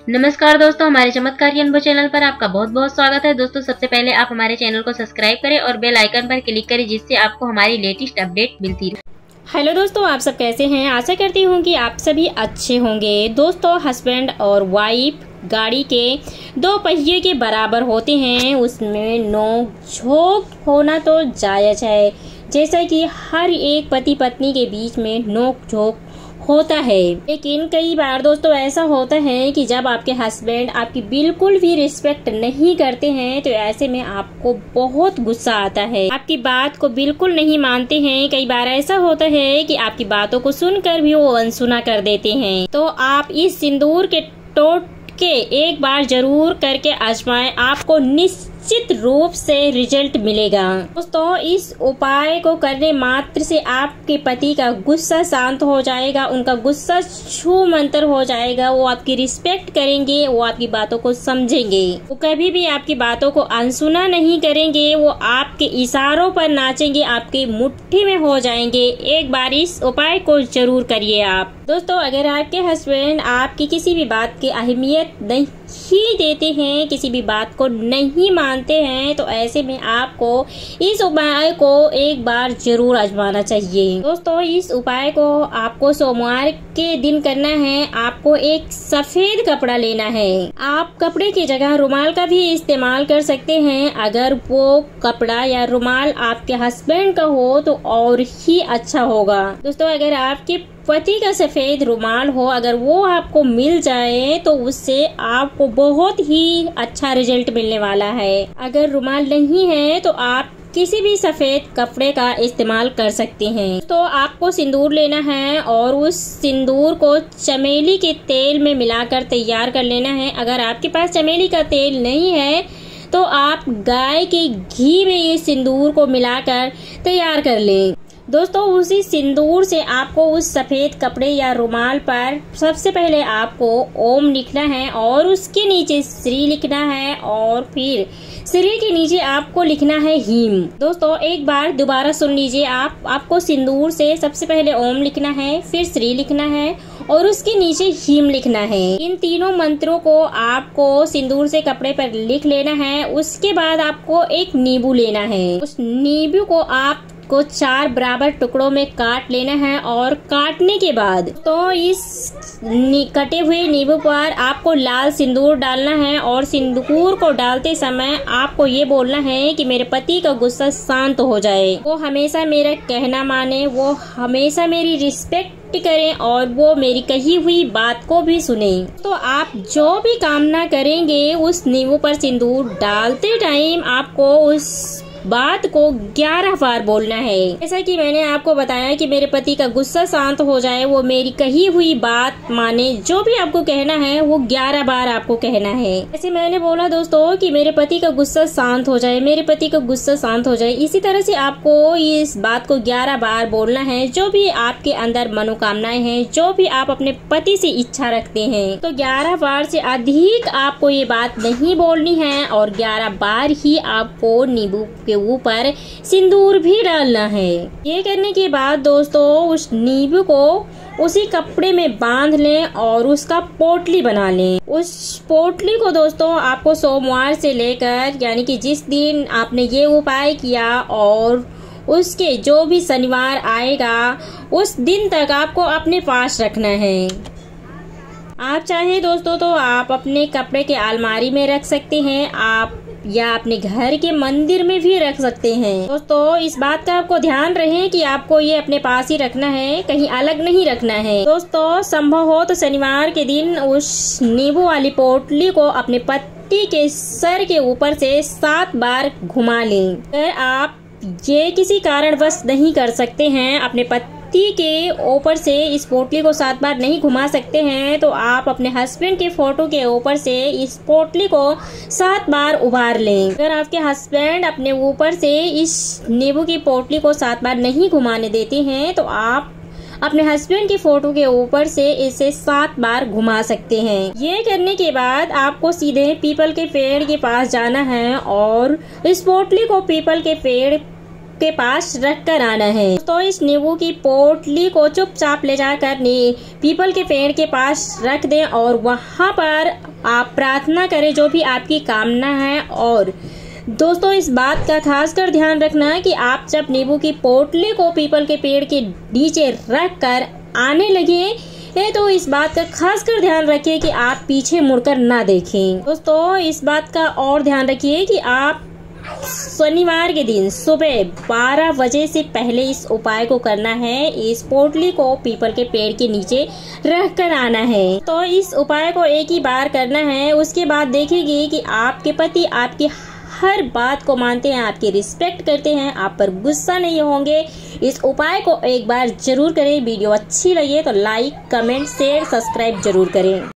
नमस्कार दोस्तों, हमारे चमत्कारी अनुभव चैनल पर आपका बहुत बहुत स्वागत है। दोस्तों, सबसे पहले आप हमारे चैनल को सब्सक्राइब करें और बेल आइकन पर क्लिक करें, जिससे आपको हमारी लेटेस्ट अपडेट मिलती रहे। हेलो दोस्तों, आप सब कैसे हैं? आशा करती हूँ कि आप सभी अच्छे होंगे। दोस्तों, हस्बैंड और वाइफ गाड़ी के दो पहिए के बराबर होते हैं, उसमें नोक झोंक होना तो जायज है। जैसा कि हर एक पति पत्नी के बीच में नोक झोंक होता है, लेकिन कई बार दोस्तों ऐसा होता है कि जब आपके हस्बैंड आपकी बिल्कुल भी रिस्पेक्ट नहीं करते हैं, तो ऐसे में आपको बहुत गुस्सा आता है, आपकी बात को बिल्कुल नहीं मानते हैं। कई बार ऐसा होता है कि आपकी बातों को सुनकर भी वो अनसुना कर देते हैं। तो आप इस सिंदूर के टोटके एक बार जरूर करके आजमाएं, आपको निश्चित रूप से रिजल्ट मिलेगा। दोस्तों, इस उपाय को करने मात्र से आपके पति का गुस्सा शांत हो जाएगा, उनका गुस्सा छू मंतर हो जाएगा, वो आपकी रिस्पेक्ट करेंगे, वो आपकी बातों को समझेंगे, वो कभी भी आपकी बातों को अनसुना नहीं करेंगे, वो आपके इशारों पर नाचेंगे, आपके मुट्ठी में हो जाएंगे। एक बार इस उपाय को जरूर करिए आप। दोस्तों, अगर आपके हस्बैंड आपकी किसी भी बात की अहमियत नहीं देते हैं, किसी भी बात को नहीं मानते हैं, तो ऐसे में आपको इस उपाय को एक बार जरूर आजमाना चाहिए। दोस्तों, इस उपाय को आपको सोमवार के दिन करना है। आपको एक सफेद कपड़ा लेना है। आप कपड़े की जगह रुमाल का भी इस्तेमाल कर सकते हैं। अगर वो कपड़ा या रुमाल आपके हस्बैंड का हो तो और ही अच्छा होगा। दोस्तों, अगर आपके पति का सफेद रुमाल हो, अगर वो आपको मिल जाए तो उससे आपको बहुत ही अच्छा रिजल्ट मिलने वाला है। अगर रुमाल नहीं है तो आप किसी भी सफेद कपड़े का इस्तेमाल कर सकते हैं। तो आपको सिंदूर लेना है और उस सिंदूर को चमेली के तेल में मिलाकर तैयार कर लेना है। अगर आपके पास चमेली का तेल नहीं है तो आप गाय के घी में ये सिंदूर को मिलाकर तैयार कर लें। दोस्तों, उसी सिंदूर से आपको उस सफेद कपड़े या रुमाल पर सबसे पहले आपको ओम लिखना है और उसके नीचे श्री लिखना है और फिर श्री के नीचे आपको लिखना है हीम। दोस्तों, एक बार दोबारा सुन लीजिए। आपको सिंदूर से सबसे पहले ओम लिखना है, फिर श्री लिखना है और उसके नीचे हीम लिखना है। इन तीनों मंत्रों को आपको सिंदूर से कपड़े पर लिख लेना है। उसके बाद आपको एक नींबू लेना है। उस नींबू को आपको 4 बराबर टुकड़ों में काट लेना है और काटने के बाद तो इस कटे हुए नींबू पर आपको लाल सिंदूर डालना है और सिंदूर को डालते समय आपको ये बोलना है कि मेरे पति का गुस्सा शांत हो जाए, वो हमेशा मेरा कहना माने, वो हमेशा मेरी रिस्पेक्ट करें और वो मेरी कही हुई बात को भी सुने। तो आप जो भी कामना करेंगे उस नींबू पर सिंदूर डालते टाइम आपको उस बात को 11 बार बोलना है। जैसा कि मैंने आपको बताया कि मेरे पति का गुस्सा शांत हो जाए, वो मेरी कही हुई बात माने, जो भी आपको कहना है वो 11 बार आपको कहना है। जैसे मैंने बोला दोस्तों कि मेरे पति का गुस्सा शांत हो जाए, मेरे पति का गुस्सा शांत हो जाए, इसी तरह से आपको इस बात को 11 बार बोलना है। जो भी आपके अंदर मनोकामनाएं हैं, जो भी आप अपने पति से इच्छा रखते हैं, तो 11 बार से अधिक आपको ये बात नहीं बोलनी है और 11 बार ही आपको नींबू के ऊपर सिंदूर भी डालना है। ये करने के बाद दोस्तों, उस नींबू को उसी कपड़े में बांध लें और उसका पोटली बना लें। उस पोटली को दोस्तों आपको सोमवार से लेकर, यानी कि जिस दिन आपने ये उपाय किया और उसके जो भी शनिवार आएगा उस दिन तक आपको अपने पास रखना है। आप चाहे दोस्तों तो आप अपने कपड़े के अलमारी में रख सकते हैं, आप या अपने घर के मंदिर में भी रख सकते हैं। दोस्तों, इस बात का आपको ध्यान रहे कि आपको ये अपने पास ही रखना है, कहीं अलग नहीं रखना है। दोस्तों, संभव हो तो शनिवार के दिन उस नींबू वाली पोटली को अपने पति के सर के ऊपर से 7 बार घुमा लें। अगर आप ये किसी कारणवश नहीं कर सकते हैं, अपने पति के ऊपर से इस पोटली को 7 बार नहीं घुमा सकते हैं, तो आप अपने हस्बैंड के फोटो के ऊपर से इस पोटली को 7 बार उभार लें। अगर आपके हस्बैंड अपने ऊपर से इस नींबू की पोटली को 7 बार नहीं घुमाने देते हैं, तो आप अपने हस्बैंड की फोटो के ऊपर से इसे 7 बार घुमा सकते हैं। ये करने के बाद आपको सीधे पीपल के पेड़ के पास जाना है और इस पोटली को पीपल के पेड़ के पास रख कर आना है। तो इस नींबू की पोटली को चुपचाप ले जाकर पीपल के पेड़ के पास रख दें और वहाँ पर आप प्रार्थना करें जो भी आपकी कामना है। और दोस्तों इस बात का खासकर ध्यान रखना कि आप जब नींबू की पोटली को पीपल के पेड़ के नीचे रख कर आने लगे तो इस बात का खासकर ध्यान रखिए कि आप पीछे मुड़कर ना देखें। दोस्तों इस बात का और ध्यान रखिए कि आप शनिवार के दिन सुबह 12 बजे से पहले इस उपाय को करना है। इस पोटली को पीपल के पेड़ के नीचे रख कर आना है। तो इस उपाय को एक ही बार करना है। उसके बाद देखेंगे कि आपके पति आपकी हर बात को मानते हैं, आपकी रिस्पेक्ट करते हैं, आप पर गुस्सा नहीं होंगे। इस उपाय को एक बार जरूर करें। वीडियो अच्छी लगे तो लाइक, कमेंट, शेयर, सब्सक्राइब जरूर करें।